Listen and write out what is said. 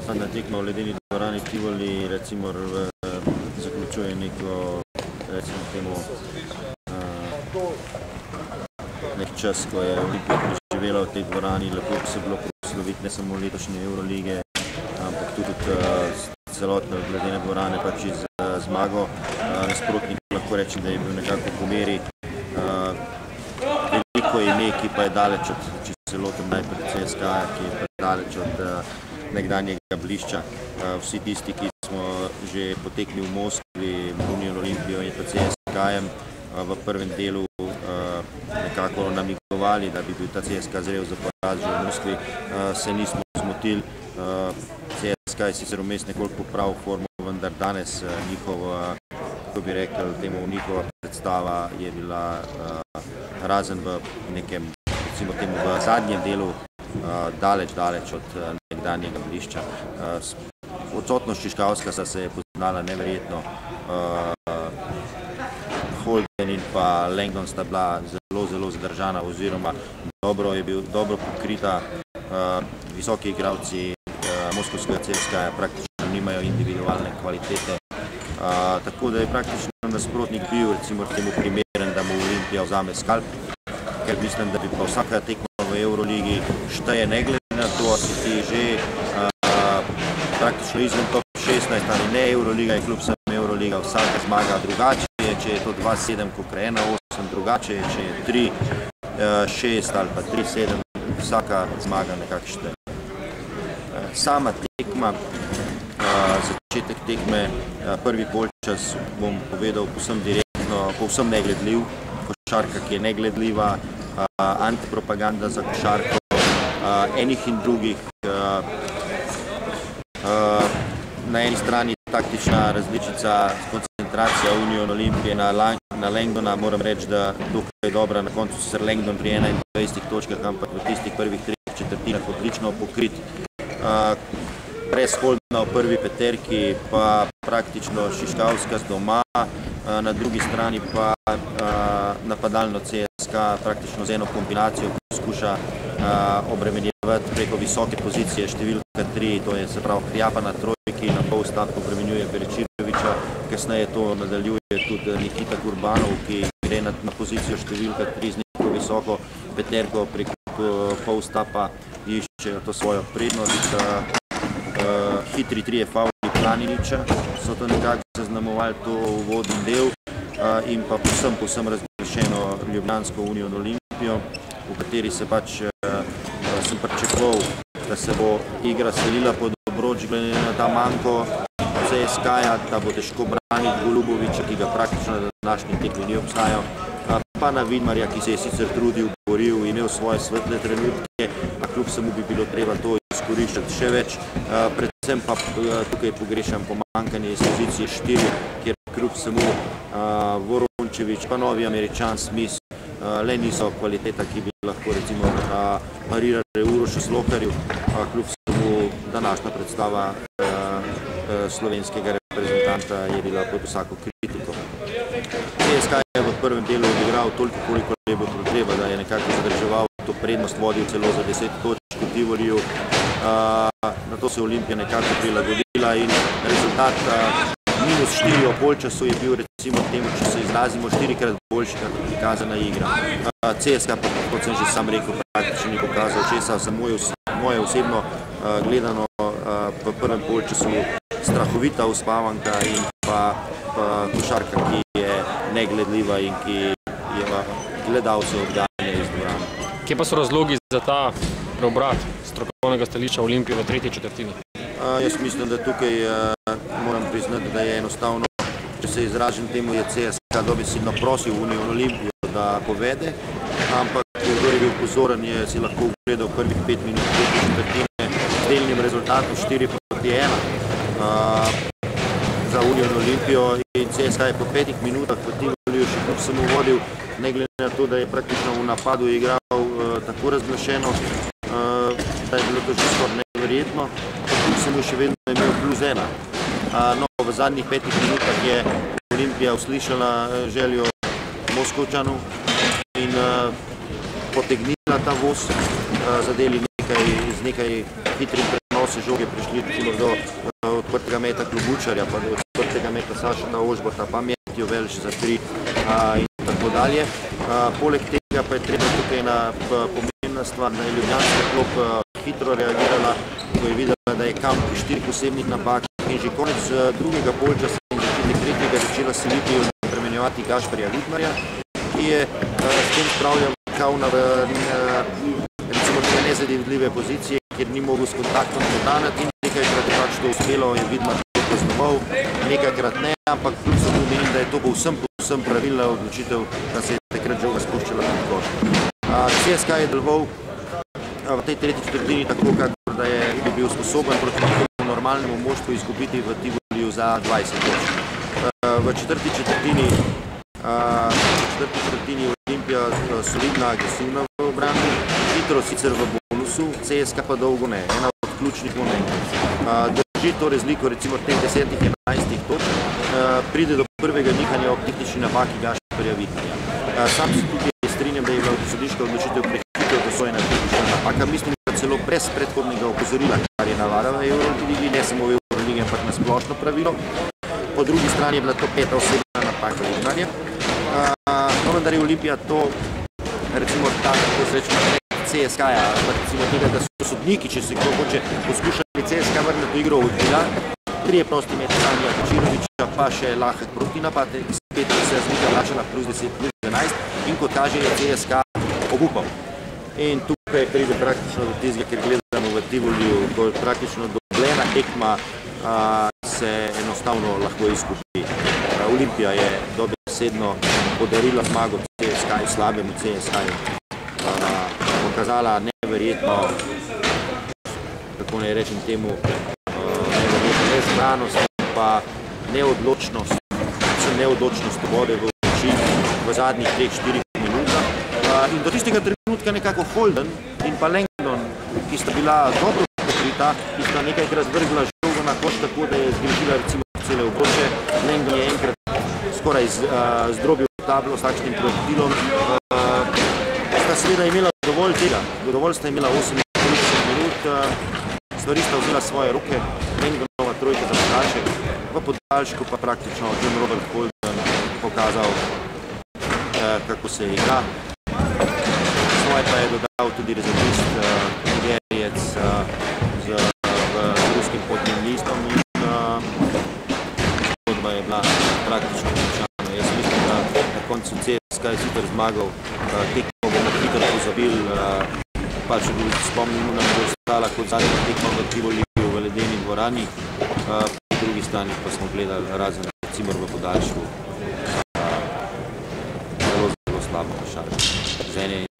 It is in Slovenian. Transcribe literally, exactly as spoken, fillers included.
Zadnja tekma v ledeni dvorani Tivoli recimo zaključuje neko, recimo temu, nek čas, ko je Olimpija preživela v tej dvorani, lepo se bilo proslaviti ne samo letošnje Eurolige, ampak tudi celotne ledene dvorane pač iz zmago. Nasprotnik lahko rečem, da je bil nekako po meri. Veliko ime, ki pa je daleč od, če se lotim najprej C S K A, ki je daleč od nekdanjega blišča. Vsi tisti, ki smo že potekli v Moskvi, Union Olimpijo in pa C S K A-jem, v prvem delu nekako namigovali, da bi bil ta C S K A zrel za poraz že v Moskvi, se nismo zmotili. C S K A je sicer vmes nekoliko popravil formo, vendar danes njihova, kako bi rekel, temu njihova predstava je bila razen v nekem, recimo temu v zadnjem delu, daleč, daleč od nekdanjega blišča. Odsotnost Šiškauskasa se je poznala neverjetno. Holden in pa Langdon sta bila zelo, zelo zadržana oziroma dobro je bil, dobro pokrita. Visoki igralci moskovskega C S K A praktično nimajo individualne kvalitete. Tako da je praktično nasprotnik bil recimo temu primeren, da mu Olimpija vzame skalp, ker mislim, da bi pa vsaka tekma v Euroligi šteje ne glede na to, si ti že praktično izven top šestnajst ali ne Euroliga je kljub sem Euroliga, vsaka zmaga drugače je, če je to dva sedem kot ena osem drugače je, če je tri šest ali pa tri sedem, vsaka zmaga nekako šteje. Sama tekma, začetek tekme, prvi polčas bom povedal povsem direktno, povsem negledljiv, košarka, ki je negledljiva, antipropaganda za košarko, enih in drugih. Na eni strani taktična različica, koncentracija Union Olimpije na Langdona, moram reči, da dokaj je dobra, na koncu sicer Langdon pri enaindvajsetih točkah, ampak v tistih prvih treh četrtinah odlično pokrit. Brez Holdena v prvi peterki, pa praktično Šiškauskas doma, na drugi strani pa napadalno C S K A praktično z eno kombinacijo poskuša obremenjevati preko visoke pozicije številka tri, to je se pravi Hrjapa na trojki, na pol stavko obremenjuje Berečiroviča, kasneje to nadaljuje tudi Nikita Kurbanov, ki gre na pozicijo številka tri z neko visoko peterko preko pol stapa iščejo to svojo prednost. Hitri trije favli Planiniča so to nekako zaznamovali to uvodni del in pa povsem, povsem razglašeno ljubljansko Union Olimpijo, v kateri se pač sem pričakoval, da se bo igra selila pod obroč glede na ta manko C S K A-ja, da bo težko braniti Goluboviča, ki ga praktično na današnji tekmi ni obstajal, pa na Vidmarja, ki se je sicer trudil, boril, imel svoje svetle trenutke, a kljub samo bi bilo treba to izkoriščati še več. Predvsem pa tukaj pogrešam pomankanje iz pozicije štiri, kjer kljub samo Vorončević, pa novi Američan Smith, le niso kvaliteta, ki bi lahko recimo parirali Urošu Slokarju, kljub samo današnja predstava slovenskega reprezentanta je bila pod vsako kritiko. C S K A je v prvem delu odigral toliko, koliko je bilo potreba, da je nekako zadrževal to prednost, vodil celo za deset točk v Tivoliju. Na to se je Olimpija nekako prilagodila in rezultat minus štiri v polčasu je bil recimo temu, če se izrazimo, štirikrat boljši, kot prikazana igra. C S K A pa, kot sem že sam rekel, praktično ni pokazal česa, samo moje osebno gledano v prvem polčasu strahovita uspavanka in pa košarka, ki je negledljiva in ki je gledalce odganja iz dvorane. Kje pa so razlogi za ta preobrat strokovnega stališča Olimpije v tretji četrtini? Jaz mislim, da tukaj moram priznati, da je enostavno, če se izražen temu, je C S K A dobesedno prosil Union Olimpijo, da povede, ampak kdor je bil pozoren, je si lahko ugledal prvih pet minut tretje četrtine z delnim rezultatom štiri proti ena za Union Olimpijo in C S K A je po petih minutah v Tivoliju še kljub samo vodil, ne glede na to, da je praktično v napadu igral tako razglašeno, da je bilo to že skoraj neverjetno, kljub samo še vedno je imel plus ena. No, v zadnjih petih minutah je Olimpija uslišala željo Moskovčanov in potegnila ta voz, zadeli nekaj z nekaj hitrim prenosom se žoge prišli do odprtega meta Klobučarja, pa do odprtega meta Sašeta Ožbota, pa Matthew Welsh za tri in tako dalje. Poleg tega pa je treba tukaj ena pomembna stvar, da je ljubljanska klop hitro reagirala, ko je videla, da je kamp štirih osebnih napak in že konec drugega polčasa in začetek tretjega začela seliti in premenjevati Gašperja Vidmarja, ki je s tem spravljal Kavna v recimo te nezadevljive pozicije, kjer ni mogel s kontaktom podanati in nekajkrat je pač to uspelo in Vidmar je poznoval, nekajkrat ne, ampak kljub se pomeni, da je to povsem, povsem pravilna odločitev, da se je takrat žoga spuščala pod koš. C S K je deloval v tej tretji četrtini tako, kakor da je bil sposoben proti nekemu normalnemu moštvu izgubiti v Tivoliju za dvajset točk. V četrti četrtini v četrti četrtini Olimpija solidna, agresivna v obrambi, hitro sicer v bonusu, C S K pa dolgo ne, ena od ključnih momentov. Drži to razliko recimo teh desetih enajstih točk, pride do prvega nihanja ob tehnični napaki Gašperja Vidmarja. Sam se tudi strinjam, da je bila sodiška odločitev prehitev dosojena tehnična napaka, mislim, da celo brez predhodnega opozorila, kar je navada v Euroligi, ne samo v Euroligi, ampak na splošno pravilo. Po drugi strani je bila to peta osebna napaka Vidmarja. No, vendar je Olimpija to, recimo ta, kako se reče, C S K-ja, recimo tega, da so sodniki, če se kdo hoče poskušali C S K vrniti v igro odbila, trije prosti meti Sanija Kočiroviča, pa še lahek protinapad, spet se je razlika vračala plus deset, plus enajst in kot kaže je C S K obupal. In tukaj pride praktično do tizga, ker gledamo v Tivoliju, ko je praktično dobljena tekma se enostavno lahko izgubi. Olimpija je dobesedno podarila zmago C S K-ju, slabemu C S K-ju. Pokazala neverjetno, kako naj rečem temu, neverjetno nezbranost, pa neodločnost, predvsem neodločnost vode v oči v zadnjih treh, štirih minutah. In do tistega trenutka nekako Holden in pa Langdon, ki sta bila dobro pokrita, ki sta nekajkrat vrgla žogo na koš, tako da je zgrešila recimo cele obroče. Langdon je enkrat skoraj zdrobil tablo s takšnim projektilom. Sta seveda imela dovolj tega, dovolj sta imela osemintrideset minut, stvari sta vzela svoje roke, Langdonova trojka za podaljšek, v podaljšku pa praktično John Robert Holden pokazal, kako se igra. Svoje pa je dodal tudi rezervist Gerjec z ruskim potnim listom in zgodba je bila praktično končana. Jaz mislim, da na koncu C S K je sicer zmagal, tekmo bomo hitro pozabil, pa če bi spomnimo, nam je ostala kot zadnja tekma v Tivoliju v ledeni dvorani, po drugi strani pa smo gledali razen recimo v podaljšku zelo, zelo slabo košarko.